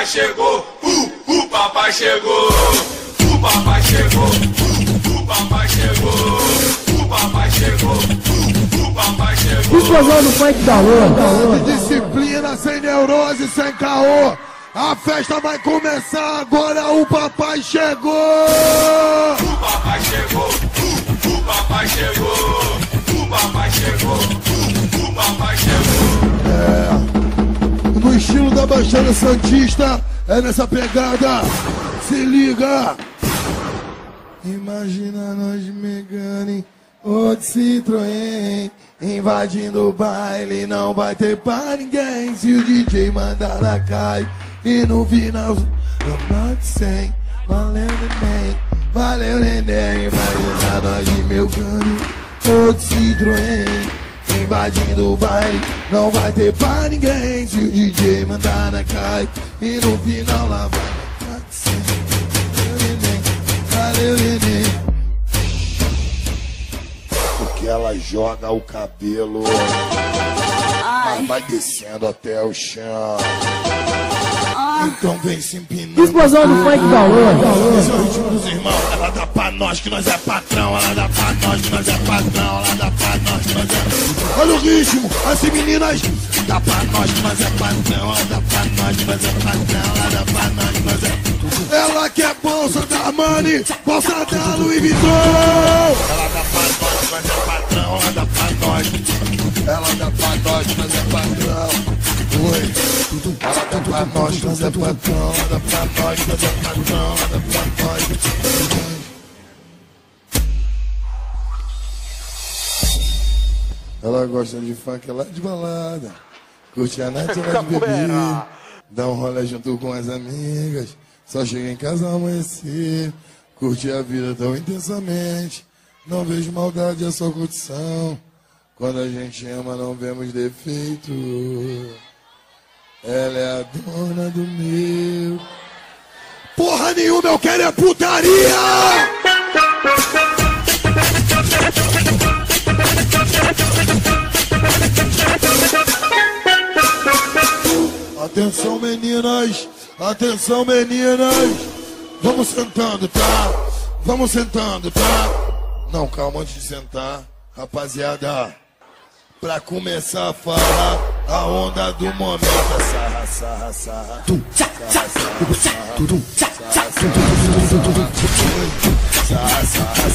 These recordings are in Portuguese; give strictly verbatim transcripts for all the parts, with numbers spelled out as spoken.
chegou, uh, o papai chegou. O papai chegou, uh, o papai chegou. O papai chegou, uh, o papai chegou. Explosão do funk da lua. Disciplina, sem neurose, sem caô. A festa vai começar agora, o papai chegou! O papai chegou, uh, o papai chegou. O papai chegou, uh, o papai chegou. É, no estilo da Baixada Santista, é nessa pegada, se liga! Imagina nós Megane ou de Citroën, invadindo o baile, não vai ter pra ninguém. Se o D J mandar ela cai, e no final, I'm not saying, valeu neném, valeu neném. Imagina nós de Megane ou de Citroën, invadindo o baile, não vai ter pra ninguém. Se o D J mandar ela cai, e no final lá vai, I'm not saying, valeu neném, valeu neném. Porque ela joga o cabelo, mas vai descendo até o chão. Então vem se empinando. Explosão do funk da lua. Esse é o ritmo dos irmãos. Ela dá pra nós que nós é patrão. Ela dá pra nós que nós é patrão. Ela dá pra nós que nós é... Olha o ritmo, assim meninas. Dá pra nós que nós é patrão. Ela dá pra nós que nós é patrão. Ela dá pra nós que nós é... Ela quer bolsa da Armani, bolsa da Louis Vuitton. Ela dá pra nós que nós é patrão. Ela dá pra nós. Ela dá pra nós que nós é patrão. Oi, ela dá pra nós que nós é patrão. Ela dá pra nós que nós é patrão. Ela dá pra nós. Ela gosta de funk, ela é de balada. Curte a noite, ela de beber. Dá um rolê junto com as amigas. Só chega em casa ao amanhecer. Curte a vida tão intensamente. Não vejo maldade, é só curtição. Quando a gente ama, não vemos defeito. Ela é a dona do meu. Porra nenhuma, eu quero é putaria! Atenção meninas, atenção meninas. Vamos sentando, tá? Vamos sentando, tá? Não, calma antes de sentar, rapaziada. Pra começar a falar, a onda do momento é sarra, sarra, sarra. Sarra, sarra, sarra. Sarra, sarra,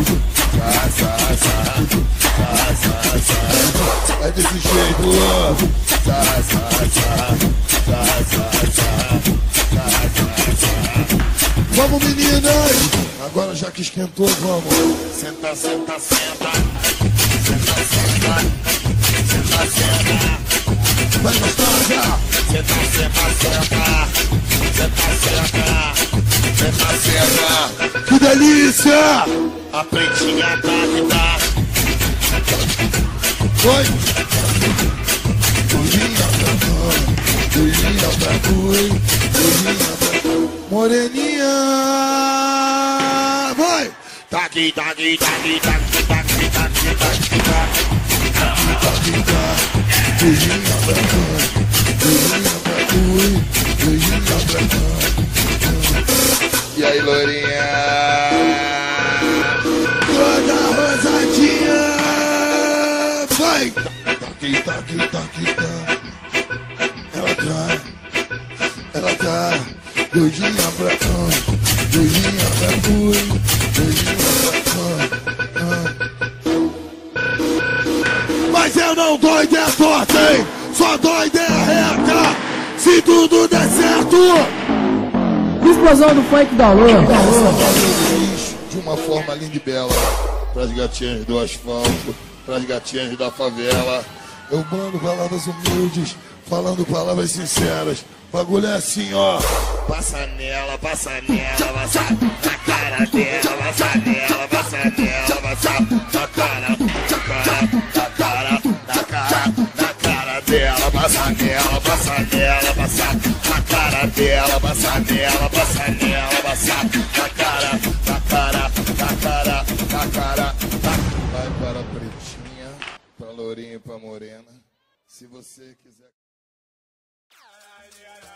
sarra. É desse jeito, sarra, sarra, sarra. Sarra, sarra, sarra. Vamos meninas, agora já que esquentou, vamos. Senta, senta, senta. Senta, senta. Senta, senta. Vai gostosa. Senta, senta, senta. Senta, senta. Senta, senta. Que delícia! A pretinha tá que dá. Oi. Doidinha pra mãe. Doidinha pra boi. Doidinha pra moreninha. Vai. Tá aqui, tá aqui, tá aqui, tá aqui, tá aqui, tá aqui, tá aqui, tá aqui. Beijinha pra mãe, beijinha pra boi, beijinha pra mãe. E aí, loirinha? Toda rosadinha. Vai! Tá aqui, tá aqui, tá aqui, tá. Ela tá, ela tá. Doidinha pra mãe, doidinha pra boi, doidinha pra mãe. Mas eu não dou ideia torta, hein? Só dou ideia reta. Se tudo der certo. Explosão do funk da lua. De uma forma linda e bela. Pras gatinhas do asfalto, pras gatinhas da favela. Eu mando palavras humildes, falando palavras sinceras. Bagulho é assim, ó. Passa nela, passa nela, passa na cara dela, passa nela, passa nela, passa na cara, na cara, na cara, na cara, na cara dela, passa nela, passa nela, passa na cara dela, passa nela, passa nela, passa na cara, na cara, na cara, na cara, na... Vai para a pretinha, pra lourinha e pra morena. Se você quiser.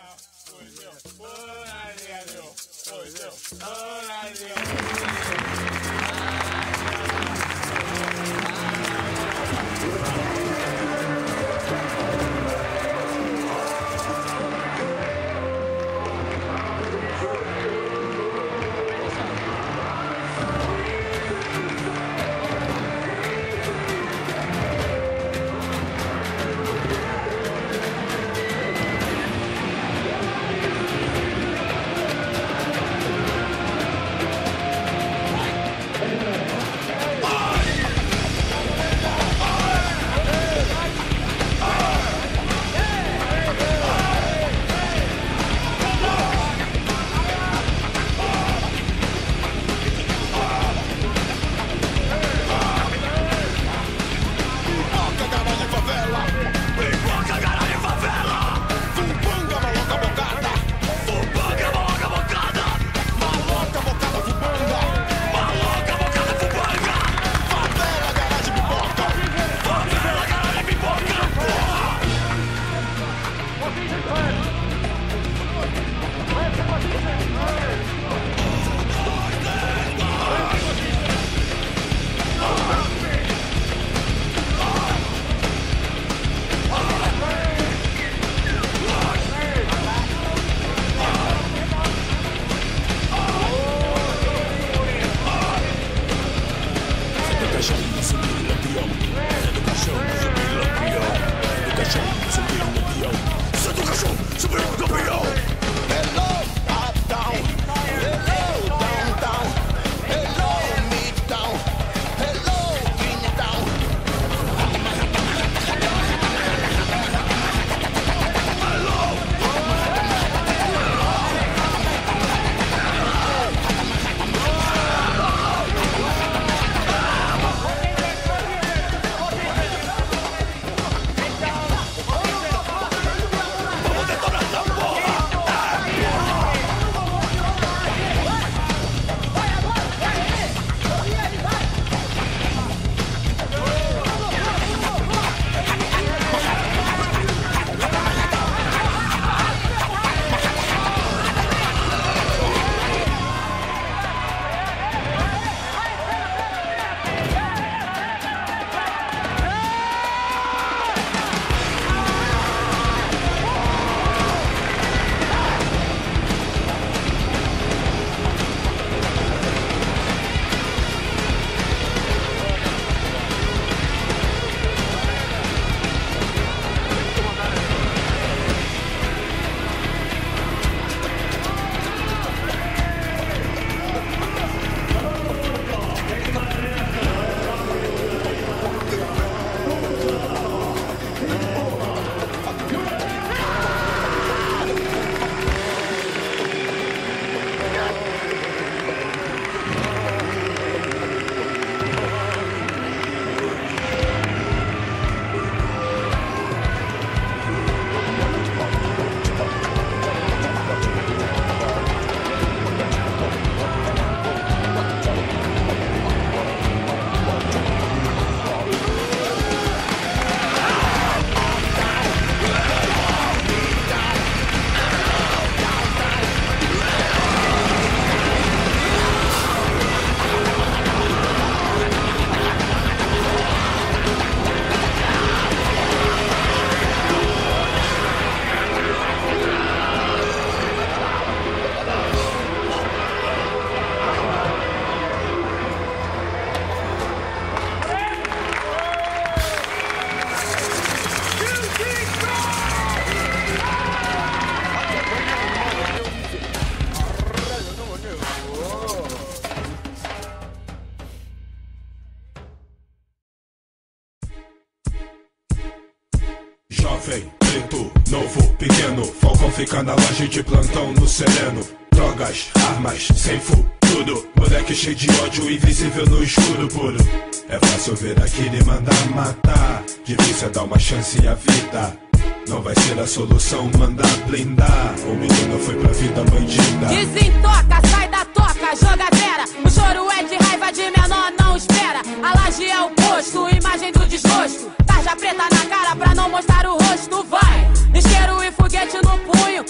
Jovem, preto, novo, pequeno, Falcão fica na laje de plantão no sereno. Drogas, armas, sem futuro, moleque cheio de ódio, invisível no escuro puro. É fácil ver aquele mandar matar, difícil é dar uma chance à vida. Não vai ser a solução mandar blindar. O menino foi pra vida bandida. Desentoca, sai da toca, jogadeira. O choro é de raiva, de menor não espera. A laje é o posto, imagem do desgosto. Tarja preta na cara pra não mostrar o rosto. Vai, isqueiro e foguete no punho. Quem vai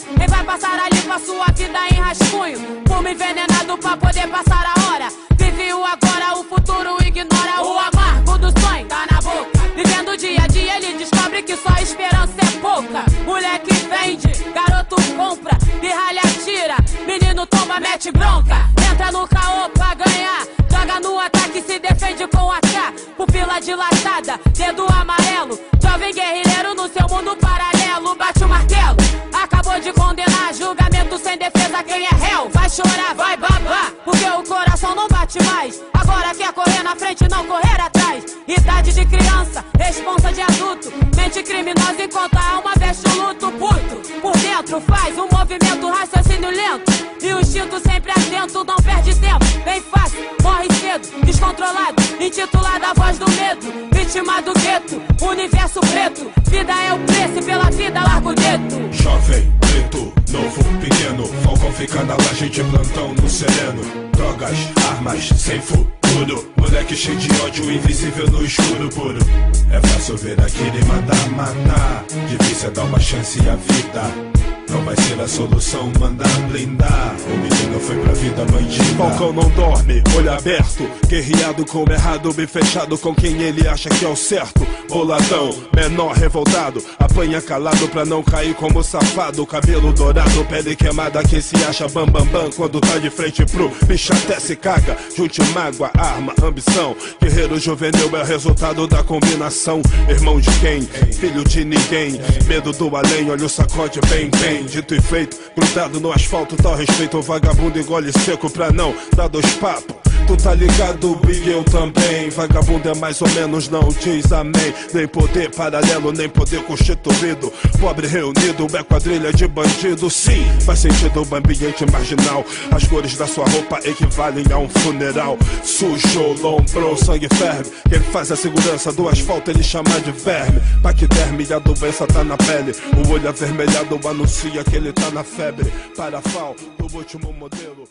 passar ali com a sua vida em rascunho. Fumo envenenado pra poder passar a hora. Vive o agora, o futuro ignora. O amargo do sonho tá na boca. Vivendo o dia a dia, ele descobre que só esperança é pouca. Moleque vende, garoto compra, pirralha tira, menino tomba, mete bronca. Entra no caô pra ganhar, joga no ataque, se defende com a K. Pupila dilatada, dedo amarelo, jovem guerrilheiro no seu mundo paralelo. Bate o martelo, acabou de condenar, julgamento sem defesa, quem é réu vai chorar, vai babar, porque o coração não bate mais. Agora quer correr na frente, não correr atrás. Idade de criança, responsa de adulto, mente criminosa enquanto a alma veste o luto. Puto, por dentro faz um movimento, raciocínio lento, e o instinto sempre atento, não perde tempo, bem fácil, morre cedo, descontrolado, intitulada a voz do medo, vítima do gueto, universo preto, vida é o preço e pela vida larga o dedo. Jovem, preto, novo, pequeno, Falcão fica na laje de plantão no sereno. Drogas, armas, sem futuro, moleque cheio de ódio, invisível no escuro puro. É fácil ver aquele mandar matar, difícil é dar uma chance à vida. Não vai ser a solução, mandar blindar. O menino foi pra vida bandida. Falcão não dorme, olho aberto, guerreado com o errado, bem fechado com quem ele acha que é o certo. Boladão, menor revoltado, apanha calado pra não cair como safado. Cabelo dourado, pele queimada, quem se acha bam bam bam quando tá de frente pro bicho até se caga. Junte mágoa, arma, ambição, guerreiro juvenil é resultado da combinação. Irmão de quem? Filho de ninguém, medo do além, olha o sacode bem bem. Dito e feito, grudado no asfalto, tal respeito. O vagabundo engole seco pra não dar dois papos. Tu tá ligado, Big, eu também. Vagabundo é mais ou menos, não diz amém. Nem poder paralelo, nem poder constituído. Pobre reunido, é quadrilha de bandido. Sim, faz sentido o ambiente marginal. As cores da sua roupa equivalem a um funeral. Sujo, lombrou, sangue ferve. Quem faz a segurança do asfalto ele chama de verme. Paquiderme, a doença tá na pele. O olho avermelhado anuncia que ele tá na febre. Parafal, do último modelo.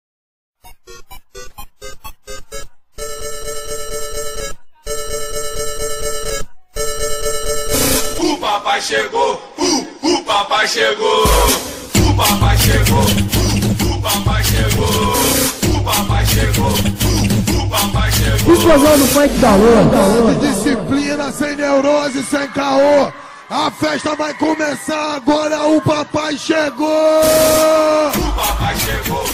O papai chegou, uh, o papai chegou, o papai chegou, uh, o papai chegou, o papai chegou, uh, o papai chegou. Explosão do funk da lua. Disciplina, sem neurose, sem caô. A festa vai começar agora, o papai chegou! O papai chegou!